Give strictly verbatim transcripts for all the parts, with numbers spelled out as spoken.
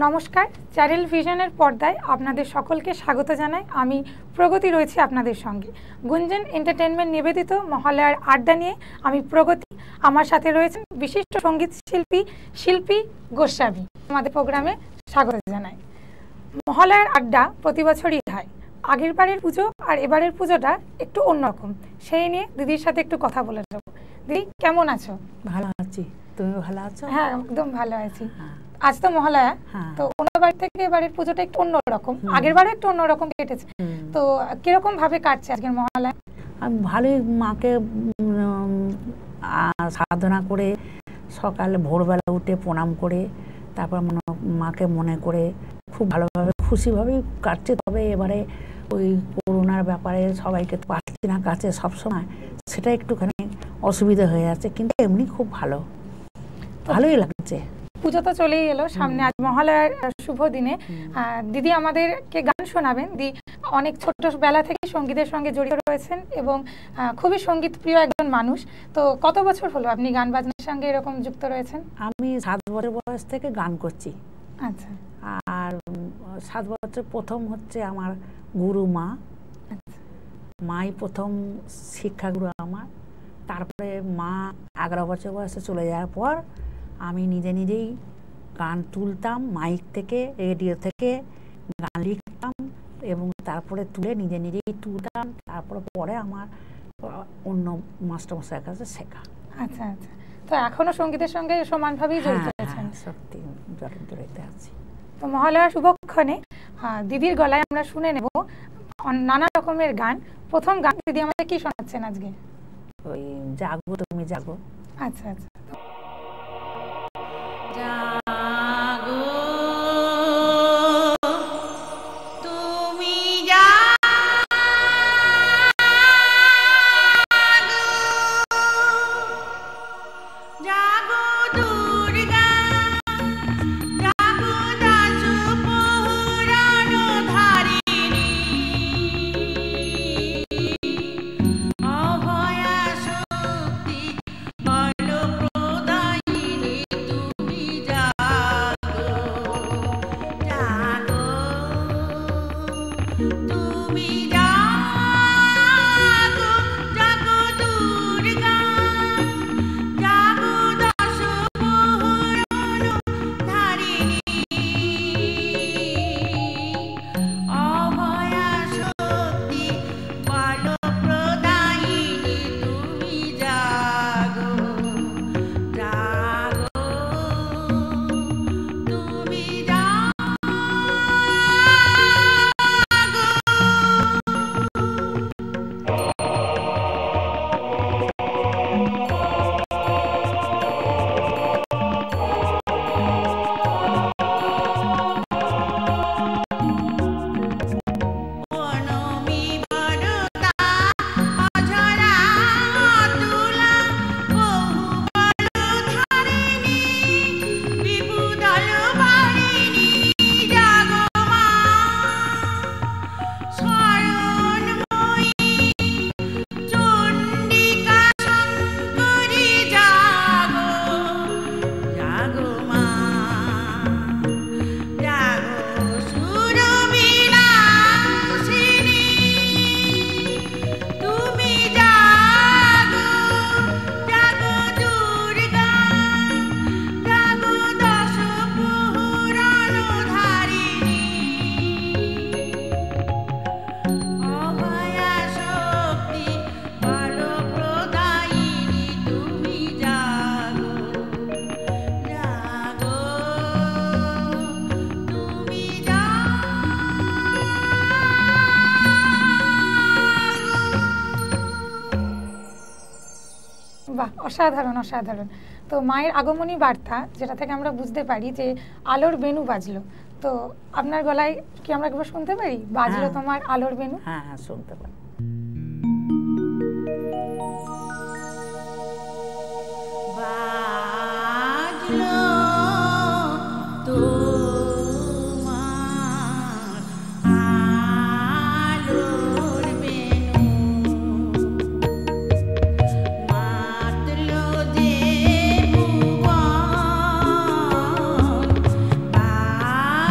नमस्कार চ্যানেল ভিশনের পর্দায় আপনাদের সকলকে স্বাগত জানাই। আমি প্রগতি রয়েছি আপনাদের সঙ্গে। গুঞ্জন এন্টারটেইনমেন্ট নিবেদিত মহালয়ার আড্ডা নিয়ে আমি প্রগতি, আমার সাথে রয়েছেন বিশিষ্ট সঙ্গীত শিল্পী শিল্পী গোস্বামী। আমাদের প্রোগ্রামে স্বাগত জানাই। মহালয়ার আড্ডা প্রতি বছরই হয়। আগের বারের পুজো আর এবারের পুজোটা একটু অন্যরকম, সেই নিয়ে দিদির সাথে একটু কথা বলে যাব। দিদি কেমন আছো? ভালো আছি, তুমি ভালো আছো? হ্যাঁ একদম ভালো আছি। আজ তো মহালয়া, তো অন্যবার থেকে এবারের পুজোটা একটু অন্যরকম, আগের বারে একটু অন্যরকম কেটেছে, তো কিরকম ভাবে কাটছে আজকের মহালয়া? আমি ভালোই মাকে সাধনা করে সকালে ভোরবেলা উঠে প্রণাম করে তারপর মাকে মনে করে খুব ভালোভাবে খুশিভাবেই কাটছে। তবে এবারে ওই করোনার ব্যাপারে সবাইকে পাচ্ছি না কাছে সবসময়, সেটা একটুখানি অসুবিধা হয়ে যাচ্ছে, কিন্তু এমনি খুব ভালো, ভালোই লাগছে। পুজো তো চলেই এলো সামনে, আজ মহালয়ার শুভ দিনে দিদি আমাদেরকে গান শোনাবেন। দিদি অনেক ছোটবেলা থেকে সঙ্গীতের সঙ্গে জড়িত রয়েছেন এবং খুবই সঙ্গীত প্রিয় একজন মানুষ। তো কত বছর হলো আপনি গান বাজনার সঙ্গে এরকম যুক্ত রয়েছেন? আমি সাত বছর বয়স থেকে গান করছি। আচ্ছা। আর সাত বছর প্রথম হচ্ছে আমার গুরু মা, মাই প্রথম শিক্ষাগুরু আমার। তারপরে মা এগারো বছর বয়সে চলে যাওয়ার পর আমি নিজে নিজেই গান তুলতাম, মাইক থেকে রেডিও থেকে গান লিখতাম এবং তারপরে তুলে নিজে নিজেই তুলতাম। তারপরে পরে আমার অন্য মাস্টারমশাইয়ের কাছে শেখা। আচ্ছা আচ্ছা, তো এখনো সঙ্গীতের সঙ্গে সমানভাবেই জড়িত আছেন? সত্যি জড়িত আছি। তো মহালয়া শুভক্ষণে দিদির গলায় আমরা শুনে নেব নানা রকমের গান। প্রথম গান দিদি আমাদের কি শোনাচ্ছেন আজকে? ওই জাগো তুমি জাগো। আচ্ছা আচ্ছা। বাহ, অসাধারণ অসাধারণ। তো মায়ের আগমনী বার্তা, যেটা থেকে আমরা বুঝতে পারি যে আলোর বেনু বাজলো, তো আপনার গলায় কি আমরা একবার শুনতে পারি? বাজলো তোমার আলোর বেনু। হ্যাঁ হ্যাঁ শুনতে পারি। বাজলো তো যে 啊。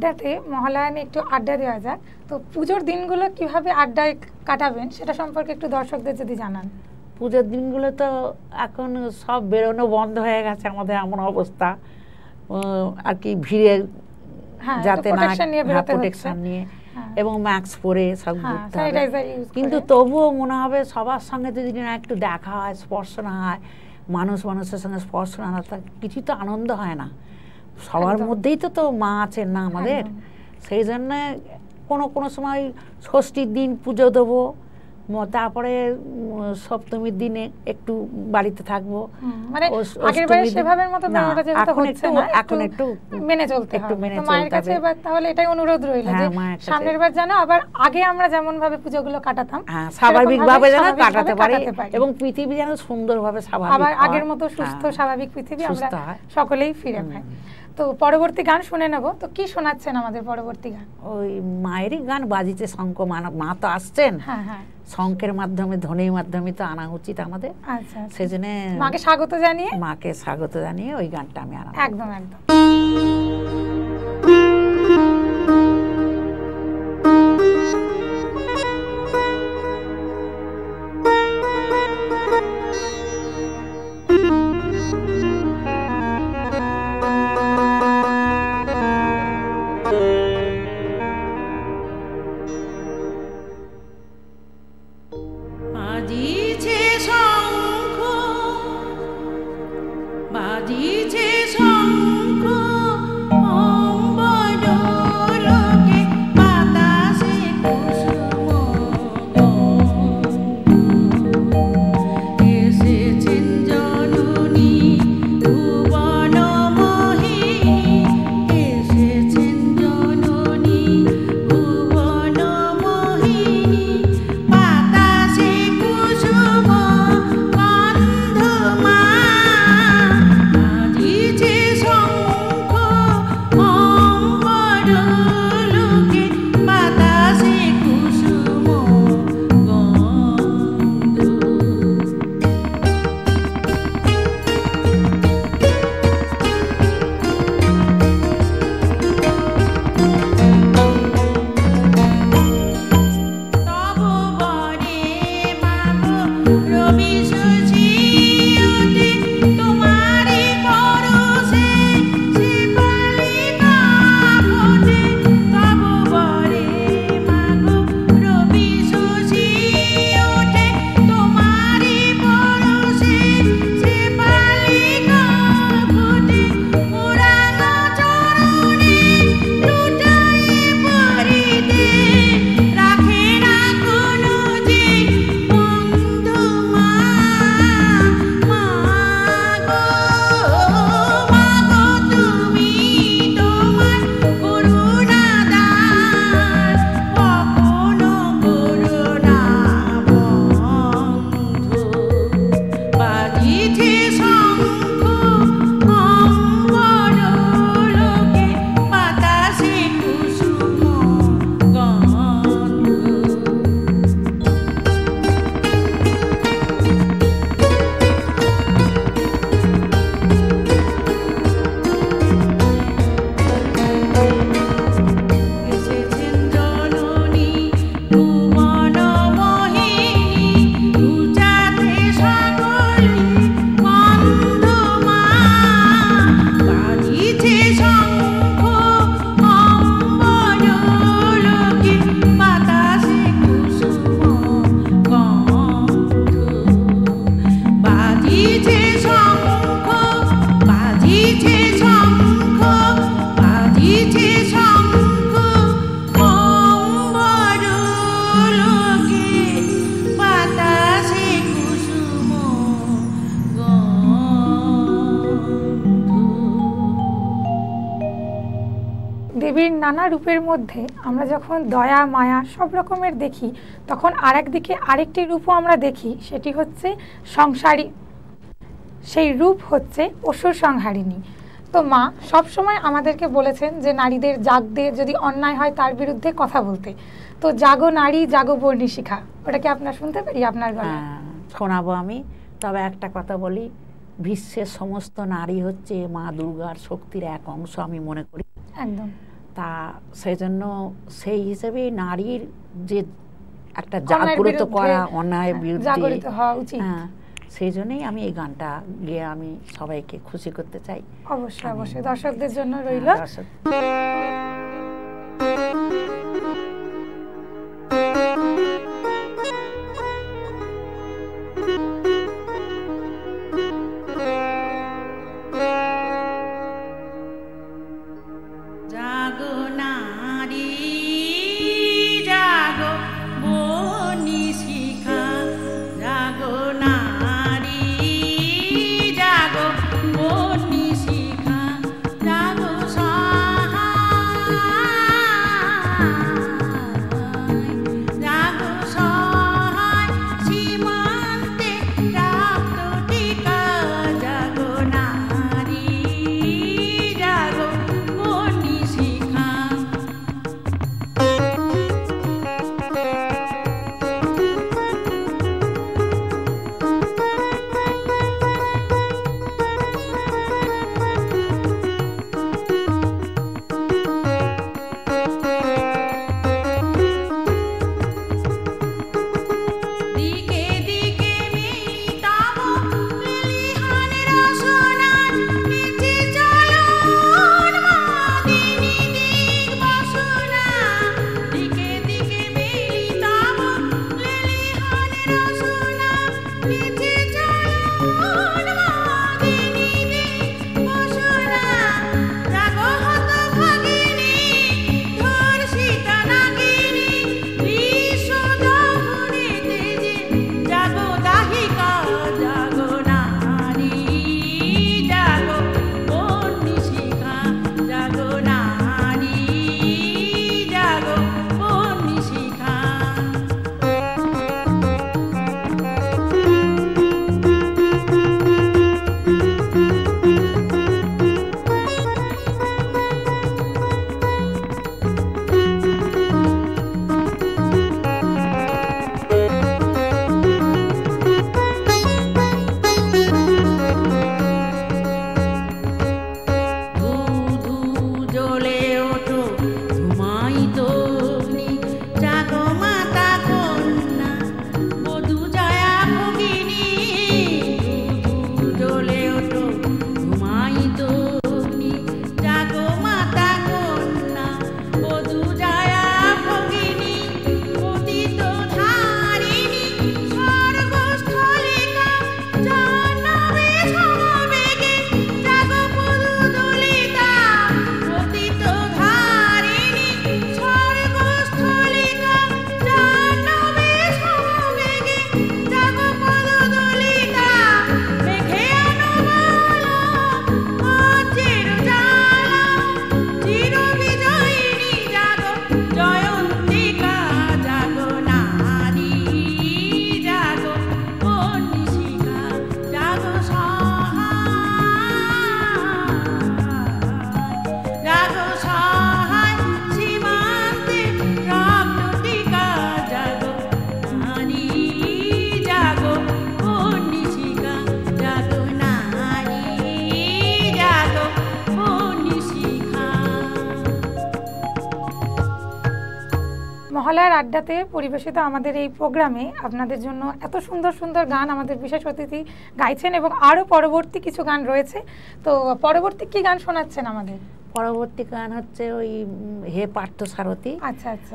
আড্ডাতে মহালয়া নিয়ে একটু আড্ডা দেওয়া যাক। তো পুজোর দিনগুলো কিভাবে আড্ডায় কাটাবেন সেটা সম্পর্কে একটু দর্শকদের যদি জানান। পুজোর দিনগুলো তো এখন সব বেরোনো বন্ধ হয়ে গেছে, আমাদের এমন অবস্থা আর কি, ভিড়ে যাতে না প্রোটেকশন নিয়ে এবং মাস্ক পরে সব ঘুরতে হবে। কিন্তু তবুও মনে হবে সবার সঙ্গে যদি না একটু দেখা হয়, স্পর্শ না হয়, মানুষ মানুষের সঙ্গে স্পর্শ না হয়, কিছু তো আনন্দ হয় না। সবার মধ্যেই তো তো মা আছেন না আমাদের, সেই জন্য কোনো কোনো সময় ষষ্ঠীর দিন পুজো দেবো, তারপরে সপ্তমীর দিনে একটু বাড়িতে থাকবো। মানে আগের বারে সেভাবের মতো বেরোটা যেহেতু হচ্ছে না, এখন একটু মেনে চলতে হবে। তো মায়ের কাছে এবার তাহলে এটাই অনুরোধ রইল যে সামনের বার যেন আবার আগে আমরা যেমন ভাবে পুজোগুলো কাটাতাম স্বাভাবিকভাবে যেন কাটাতে পারি এবং পৃথিবী যেন সুন্দরভাবে স্বাভাবিক আবার আগের মতো সুস্থ স্বাভাবিক পৃথিবী আমরা সকলেই ফিরে পাই। তো পরবর্তী গান শুনে নেব। তো কি শোনাচ্ছেন আমাদের পরবর্তী গান? ওই মায়েরই গান বাজিতে শঙ্খ, মা তো আসছেন, হ্যাঁ হ্যাঁ, শঙ্খের মাধ্যমে ধ্বনির মাধ্যমে তো আনা উচিত আমাদের। আচ্ছা, সেজন্য মাকে স্বাগত জানিয়ে মাকে স্বাগত জানিয়ে ওই গানটা আমি আনা। একদম একদম। দেবীর নানা রূপের মধ্যে আমরা যখন দয়া মায়া সব রকমের দেখি, তখন আরেক দিকে আরেকটি রূপও আমরা দেখি, সেটি হচ্ছে সংসারী। সেই রূপ হচ্ছে অসুর সংহারিণী। তো মা সব সময় আমাদেরকে বলেছেন যে নারীদের জাগতে, যদি অন্যায় হয় তার বিরুদ্ধে কথা বলতে। তো জাগো নারী জাগো বর্ণী শিখা, ওটা কি আপনার শুনতে পারি আপনার গলায়? শোনাবো আমি। তবে একটা কথা বলি, বিশ্বের সমস্ত নারী হচ্ছে মা দুর্গার শক্তির এক অংশ আমি মনে করি। একদম। তা সেই জন্য সেই হিসেবে নারীর যে একটা জাগ্রত করা, অন্যায় বিরুদ্ধে হওয়া উচিত, হ্যাঁ, সেই জন্যই আমি এই গানটা গিয়ে আমি সবাইকে খুশি করতে চাই। অবশ্যই অবশ্যই দর্শকদের জন্য রইল। দর্শক মহালয়ার আড্ডাতে পরিবেশিত আমাদের এই প্রোগ্রামে আপনাদের জন্য এত সুন্দর সুন্দর গান আমাদের বিশেষ অতিথি গাইছেন এবং আরও পরবর্তী কিছু গান রয়েছে। তো পরবর্তী কি গান শোনাচ্ছেন আমাদের? পরবর্তী গান হচ্ছে ওই হে পার্থ সারথি। আচ্ছা আচ্ছা।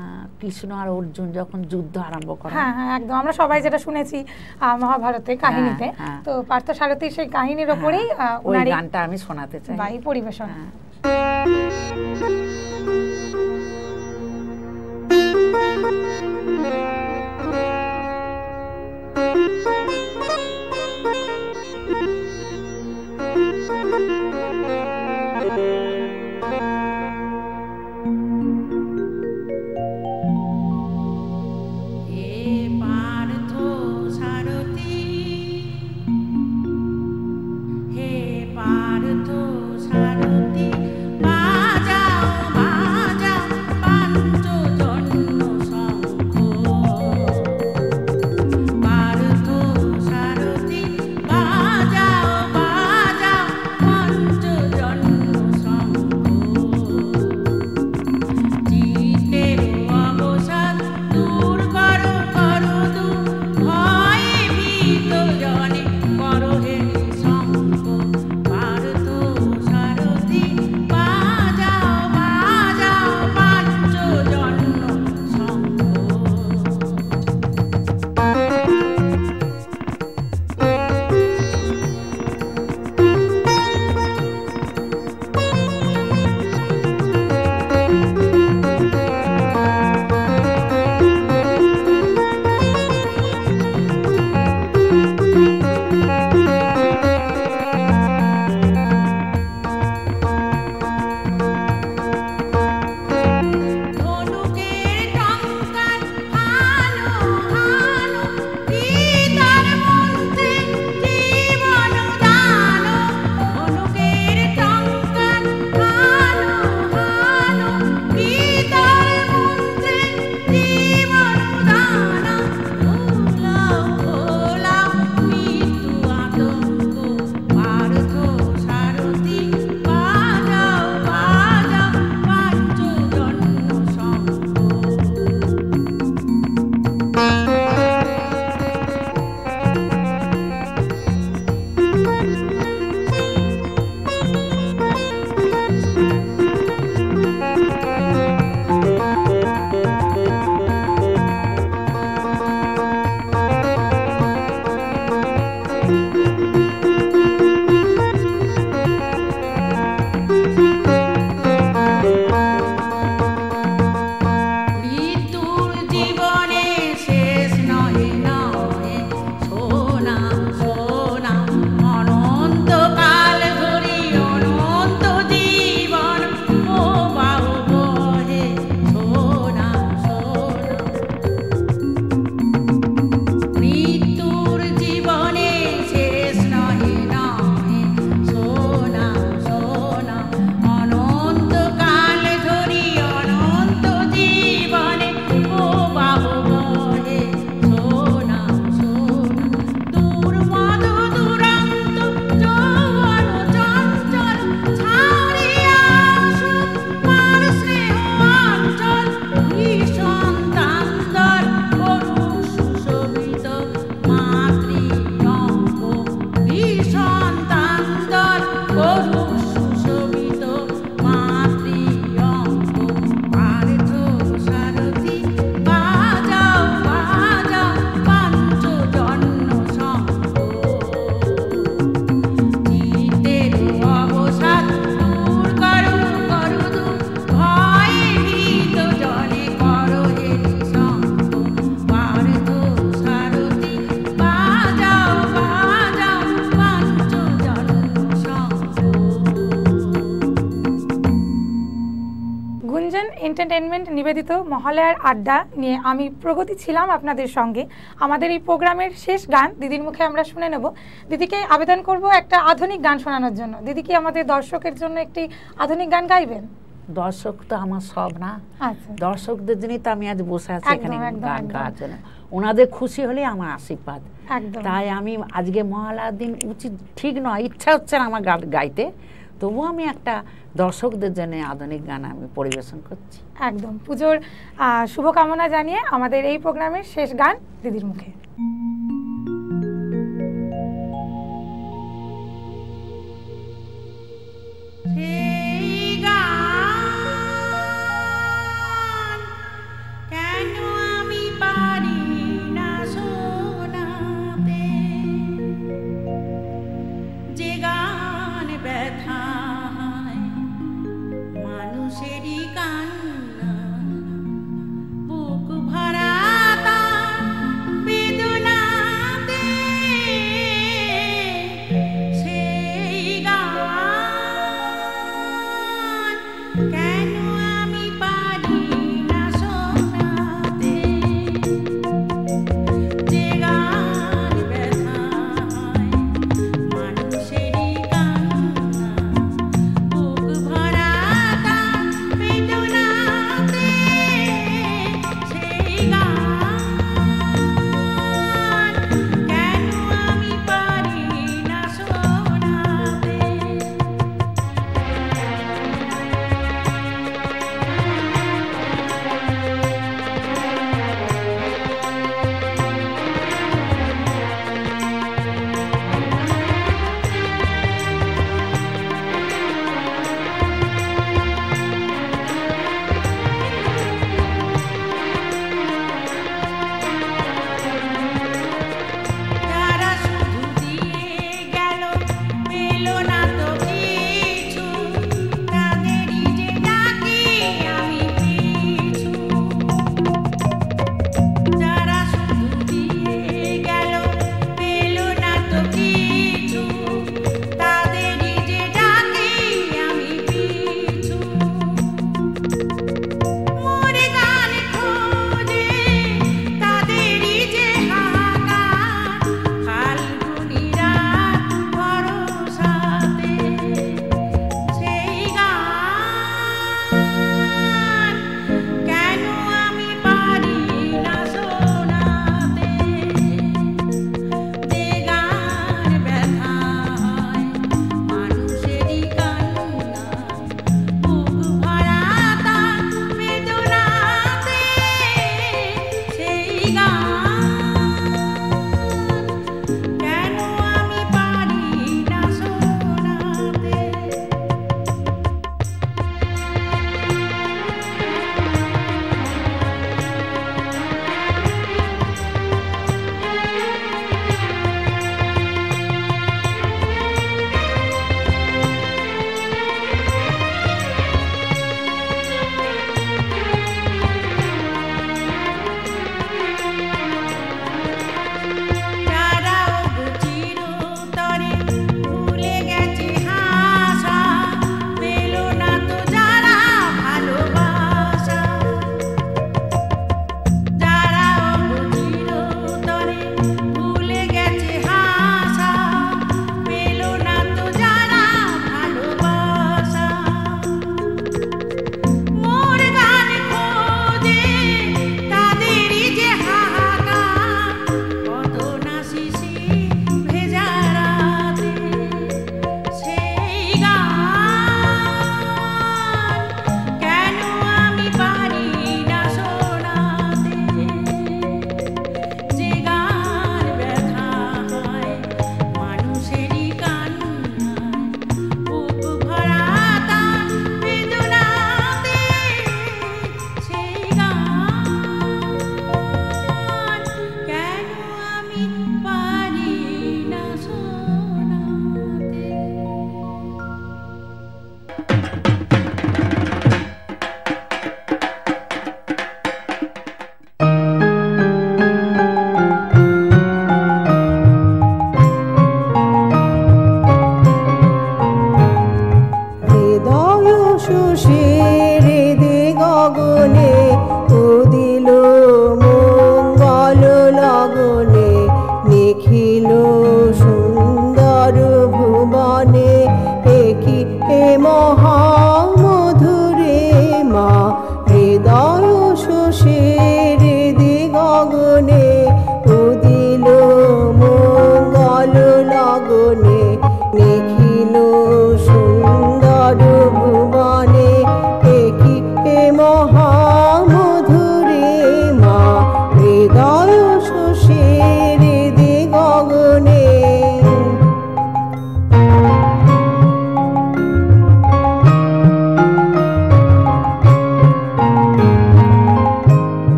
কৃষ্ণ আর অর্জুন যখন যুদ্ধ আরম্ভ করে, হ্যাঁ হ্যাঁ একদম, আমরা সবাই যেটা শুনেছি মহাভারতের কাহিনীতে, তো পার্থ সারথির সেই কাহিনীর ওপরেই ওই গানটা আমি শোনাতে চাই, বাই পরিবেশন। বাজাও বাজাও পাঞ্চজন্য নিবেদিত মহালয়ার আড্ডা নিয়ে আমি প্রগতি ছিলাম আপনাদের সঙ্গে। আমাদের এই প্রোগ্রামের শেষ গান দিদির মুখে আমরা শুনে নেব। দিদিকে আবেদন করব একটা আধুনিক গান শোনানোর জন্য। দিদি কি আমাদের দর্শকের জন্য একটি আধুনিক গান গাইবেন? দর্শক তো আমার সব না, দর্শকদের জন্যই তো আমি আজ বসে আছি এখানে গান গাওয়ার জন্য। ওনাদের খুশি হলে আমার আশীর্বাদ। তাই আমি আজকে মহালয়ার দিন উচিত ঠিক নয়, ইচ্ছা হচ্ছে না আমার গাইতে, তবুও আমি একটা দর্শকদের জন্য আধুনিক গান আমি পরিবেশন করছি। একদম পুজোর শুভকামনা জানিয়ে আমাদের এই প্রোগ্রামের শেষ গান দিদির মুখে।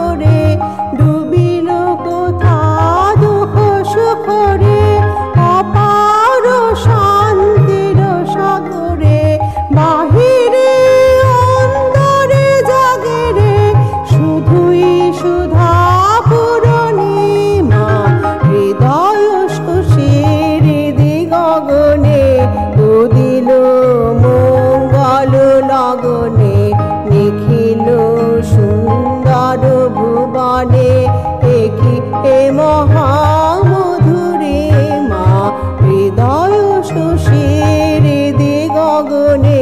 সাগরে ডুবিল কোথা দুঃখ সুখরে অপার শান্তির সাগরে বাহিরে অন্তরে জাগে রে শুধুই সুধা পূরণিমা হৃদয় শশীর গগনে উদিল মঙ্গল লগনে নিখিল সুন্দর ভুবনে একি এ মহামধুরে মা হৃদয় শশীর গগনে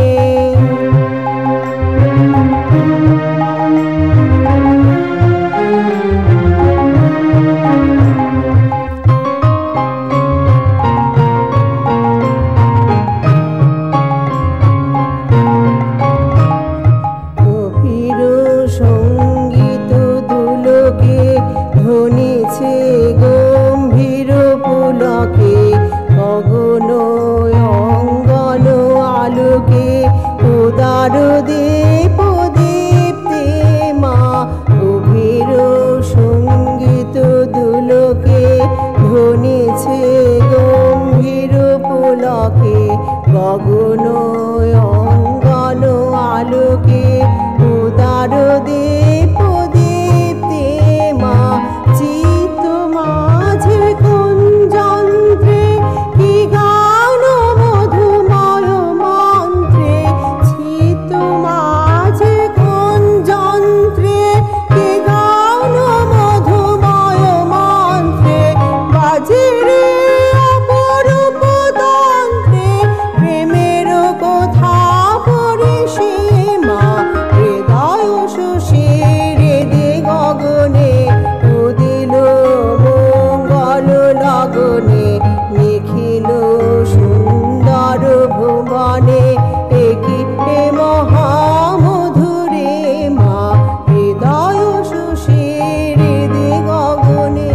সঙ্গীত দুলকে ধ্বনিছে গম্ভীর পুলকে গগন অঙ্গন আলোকে উদার দীপ দীপ্তে মা গভীর সঙ্গীত দুলকে ধ্বনিছে গম্ভীর পুলকে গগন অঙ্গন আলোকে উদার দীপ দীপ্তে মা চিত্ত মাঝে কুঞ্জন্ত্রে কি গান মধুময় মন্ত্রে চিত্ত মাঝে কুঞ্জন্ত্রে কি গান মধুময় মন্ত্রে বাজে রে অপরূপ তন্ত্রে প্রেমের কথা পড়ে সে মা হৃদয় শশীর গগনে উদিল মঙ্গল লগনে নিখিল সুন্দর ভুবনে একি এ মহামধুরে মা হৃদয় শশীর গগনে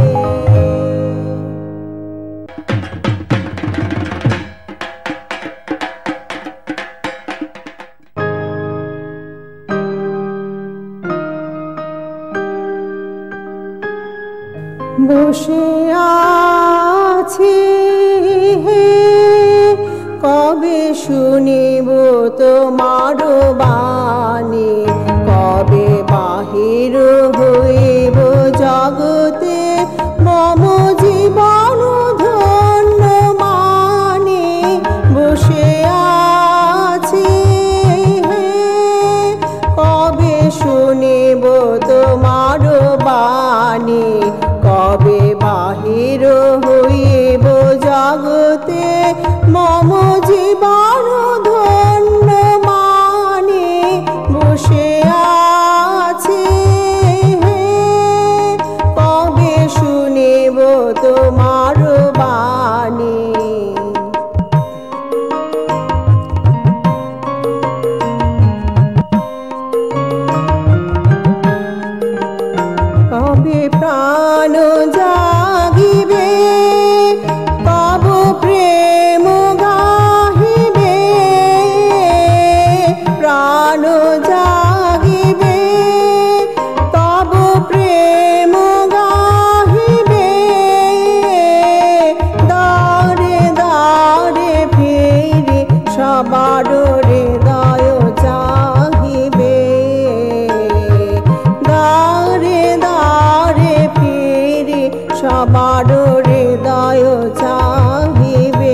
বসে আছি হে কবে শুনিব তোমার বাণী কবে বাহির হইব জগতে মম জীবন ধন্য মানে বসে আছি হে কবে শুনিব তোমার বাণী কবে বাহির হইব জগতে মম জীবন ধন্য মানে বসে আছে হে কবে শুনিব তোমার বাণী কবে প্রাণ জাগিবে কব প্রেম গাহিবে প্রাণ জাগিবে তব প্রেম গাহিবে দারে দারে ফিরে সবার হৃদয় চাহিবে দারে দারে ফিরে সবার হৃদয় চাহিবে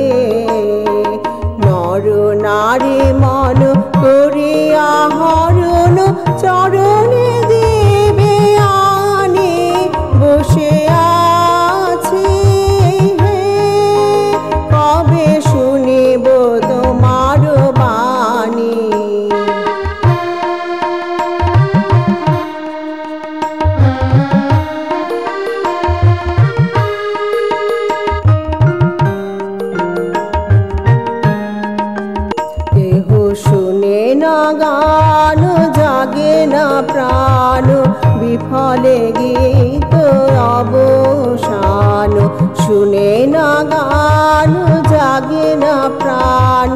নর নারী মন করিয়া হরণ চরণে দিবে আনি বসে আছি হে কবে শুনিব তোমার বাণী দেহ শুনে না গান জাগে না প্রাণ বিফলে গীত অবসান শুনে না গান জাগে না প্রাণ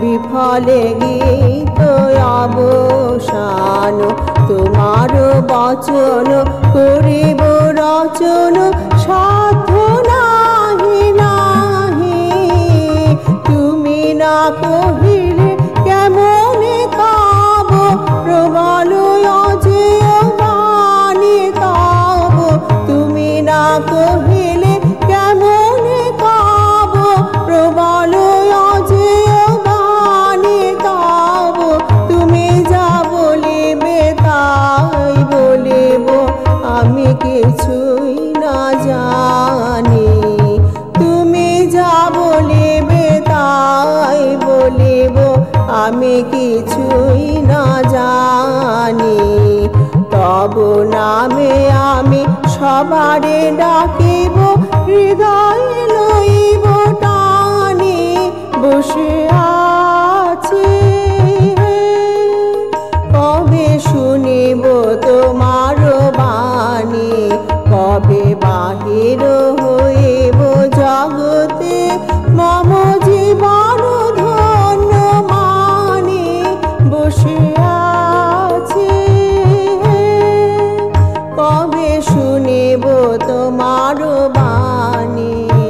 বিফলে গীত অবসান তোমার বচন করিব রচন সাধ্য নাহি নাহি তুমি না কহিলে কেমনে কাব প্রবল অজেয় গানে কাব তুমি না কহিলে কেমনে কাব প্রবল অজেয় গানে কাব তুমি যা বলিবে তাই বলিব আমি কিছুই না জানি তুমি যা বলিবে তাই বলিব আমি কিছুই না জানি তব নামে আমি সবারে ডাকিব হৃদয় লইব টানি বসে আছি কবে শুনিব তোমার বাণী কবে বাহির হইব জগতে মম জীবন ধন্য মানি বসে আছি কবে শুনিব তোমার বাণী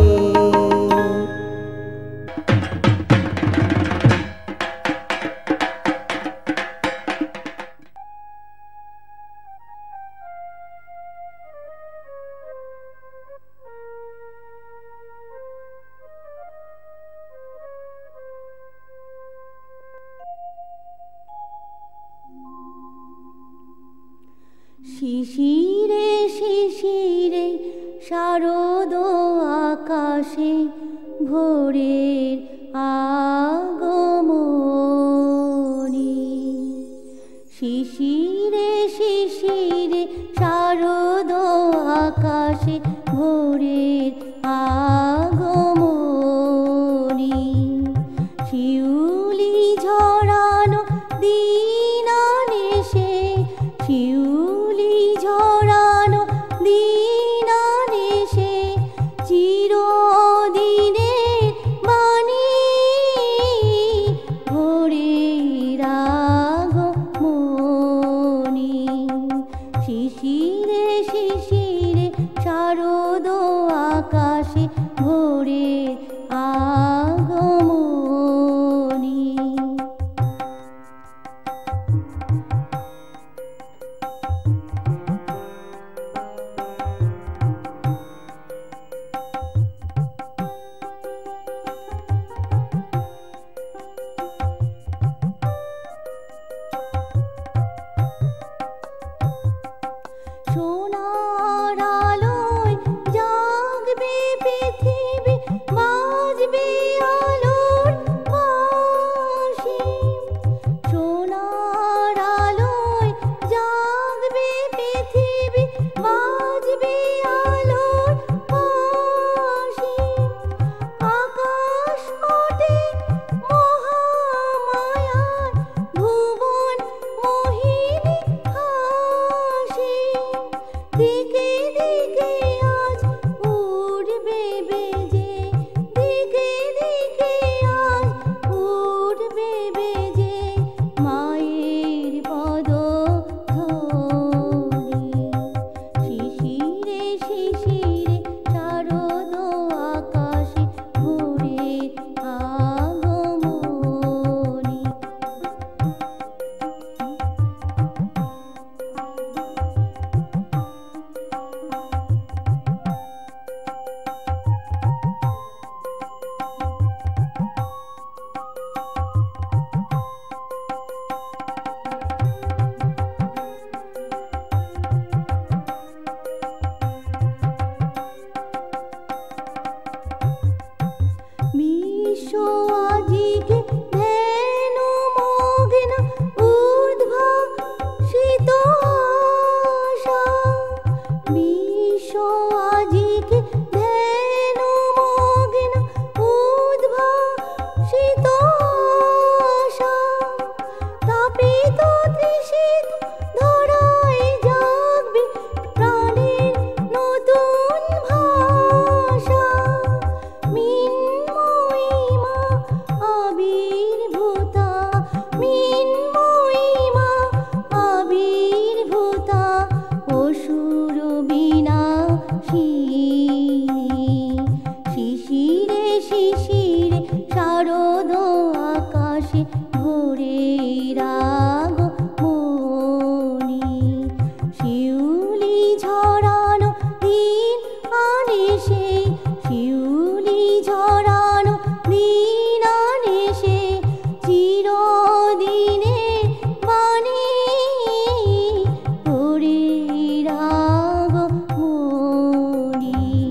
শিশিরে শিশিরে শারদ আকাশে ভোরের আগমনী শিশিরে শিশিরে শারদ আকাশে ভোরের আগমনী শিউলি ঝরানো দিনানেশে শিউলি ঝরানো দিনানেশে চিরদিনের বাণী ভোরের আগমনী শিশিরে শিশিরে শারদ আকাশে ভোরের আগমনী সোনার আলোয় জাগবে পৃথিবী বাজবে আলোর বাঁশি সোনার আলোয় জাগবে পৃথিবী বাজবে আলোর বাঁশি আকাশ পটে মহামায়ার ভুবন মোহিনী হাসি দিকে দিকে আজ উড়বে বেজে দিকে দিকে আজ উড়বে বেজে মায়ের পদ ধরি শিশিরে শিশিরে শিশিরে শারদ আকাশে ভোরে রাগ মনি শিউলি ঝরানো দিন আনে সে শিউলি ঝরানো দিন আনে সে চিরদিনে বাণী ভোরে রাগ মনি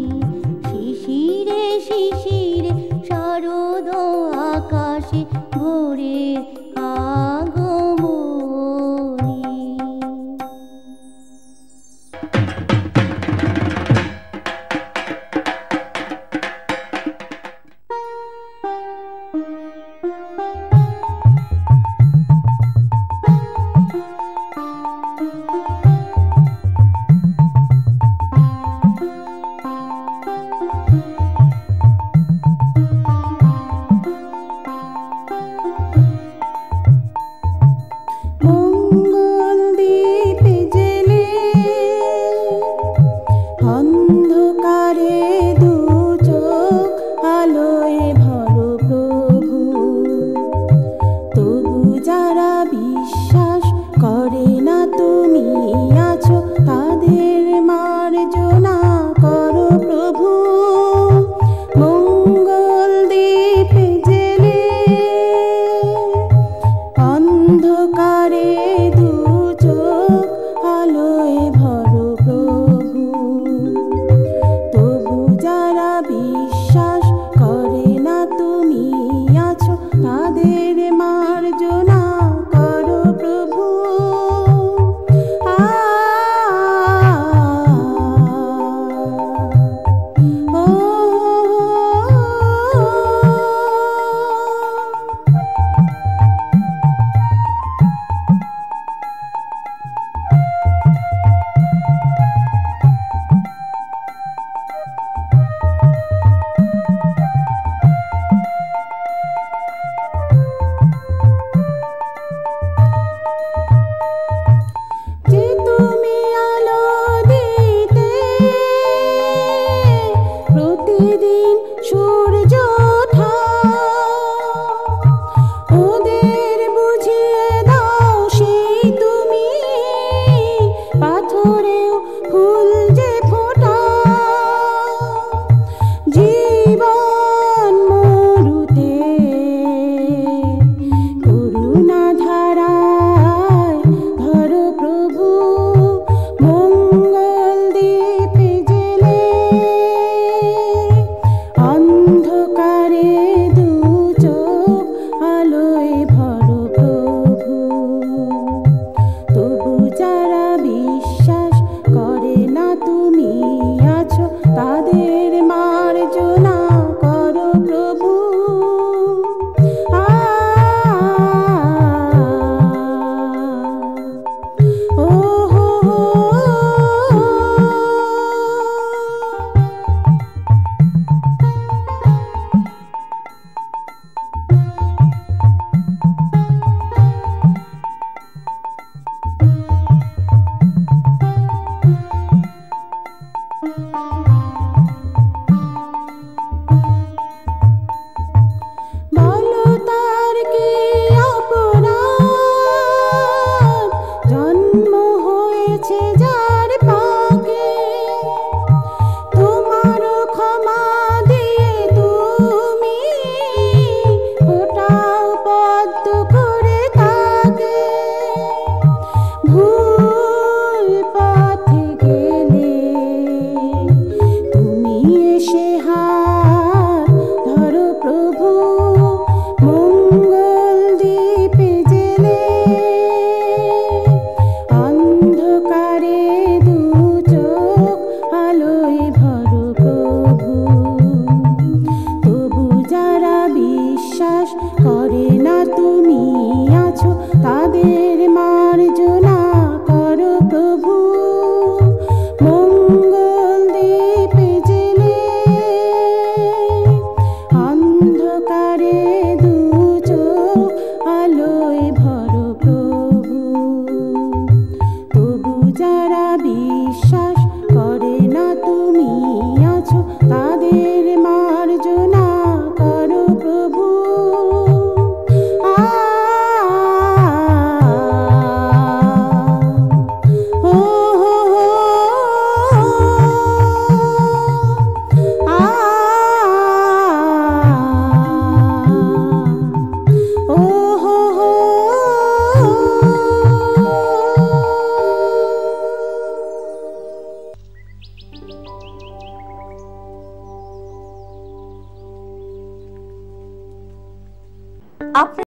আপনার